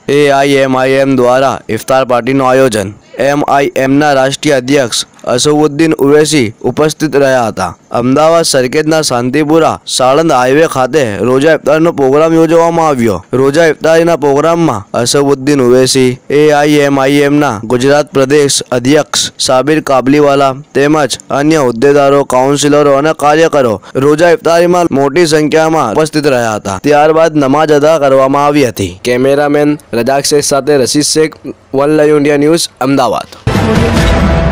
AIMIM દ્વારા ઇફતાર પાર્ટીનું આયોજન। MIMના રાષ્ટ્રીય અધ્યક્ષ અસદુદ્દીન ઓવૈસી ઉપસ્થિત રહ્યા હતા। અમદાવાદ સરખેજના શાંતિપુરા સાણંદ હાઈવે ખાતે રોજા ઇફતારનો પ્રોગ્રામ યોજવામાં આવ્યો। રોજા ઇફતારીના પ્રોગ્રામમાં અસદુદ્દીન ઓવૈસી, AIMIMના ગુજરાત પ્રદેશ અધ્યક્ષ સાબિર કાબલીવાલા તેમજ અન્ય હોદ્દેદારો, કાઉન્સિલરો અને કાર્યકરો રોજા ઇફતારીમાં મોટી સંખ્યામાં ઉપસ્થિત રહ્યા હતા। ત્યારબાદ નમાઝ અદા કરવામાં આવી હતી। કેમેરામેન રજાક શેખ સાથે Rashid Shaikh, One Live India News, Ahmedabad.